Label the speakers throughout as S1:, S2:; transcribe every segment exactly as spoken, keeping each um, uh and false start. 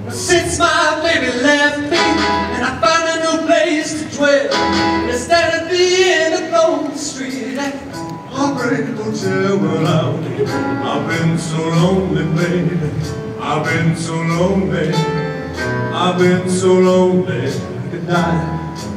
S1: Since my baby left me, and I found a new place to dwell, and instead at the end of Golden Street at Heartbreak Hotel. Well, I've, I've been so lonely, baby. I've been so lonely. I've been so lonely I could die.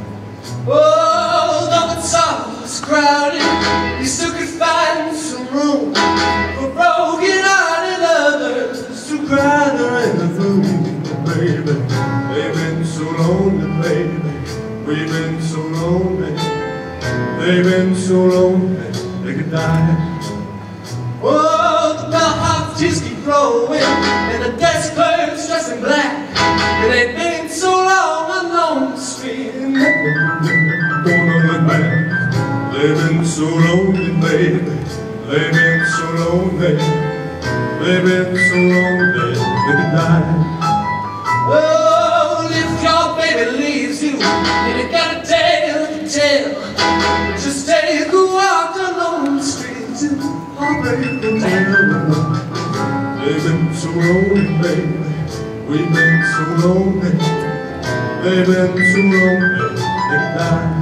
S1: Oh, though it's always crowded, you still could find some room for broken-hearted lovers to cry there in the room. Baby, they've been so lonely, baby. We've been so lonely. They've been so lonely they could die. Oh, the bellhops just keep rolling, and the desk clerks dressed in black, and they've been so long along the street. Gonna look back. They've been so lonely, baby. They've been so lonely. They've been so lonely they could die. Oh, if your baby leaves you and you got a tale to tell, just take a walk along the street to Heartbreak Hotel. They've been so lonely, baby. We've been so lonely. They've been so lonely they could die.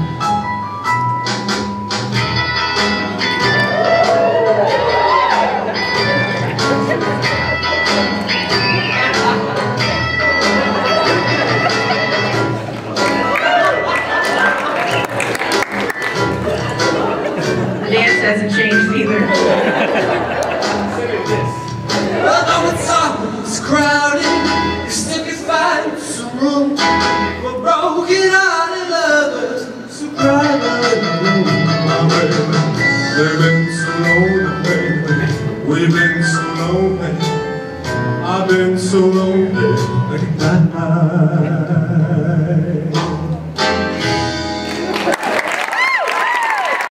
S2: Hasn't changed either.
S1: Although it's always crowded, you still can find some room for broken-hearted lovers who cry there in the room. My baby, they've been so lonely, baby. We've been so lonely. I've been so lonely they could die.